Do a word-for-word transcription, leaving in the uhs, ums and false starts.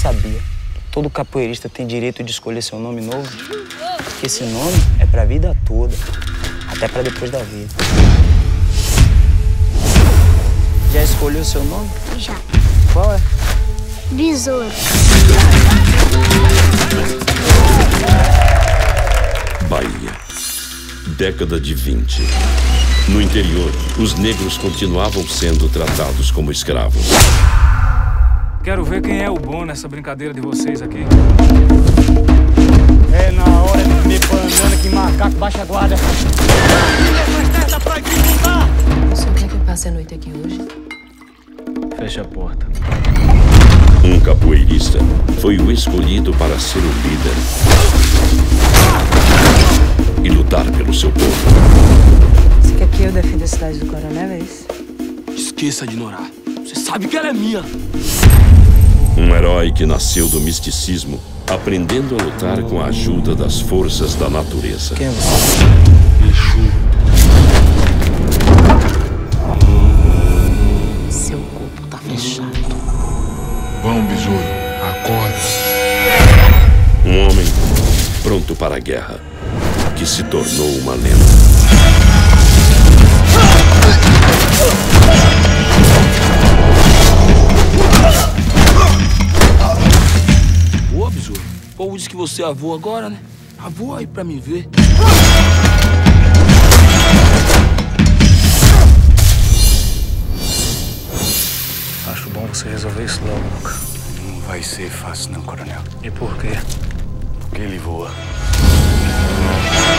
sabia que todo capoeirista tem direito de escolher seu nome novo? Porque esse nome é pra vida toda, até pra depois da vida. Já escolheu seu nome? Já. Qual é? Besouro. Bahia, década de vinte. No interior, os negros continuavam sendo tratados como escravos. Quero ver quem é o bom nessa brincadeira de vocês aqui. É na hora de comer banana que macaco baixa a guarda. O senhor quer que eu passe a noite aqui hoje? Fecha a porta. Um capoeirista foi o escolhido para ser o líder e lutar pelo seu povo. Você quer que eu defenda a cidade do Coronel, é isso? Esqueça de Norá. Você sabe que ela é minha. Um herói que nasceu do misticismo, aprendendo a lutar com a ajuda das forças da natureza. Quem é você? Exu. Seu corpo tá fechado. Vamos, besouro. Acorda. Um homem pronto para a guerra, que se tornou uma lenda. Boa, besouro. O povo disse que você é avô agora, né? Avô aí pra me ver. Acho bom você resolver isso logo, Luca. Não vai ser fácil não, coronel. E por quê? Porque ele voa.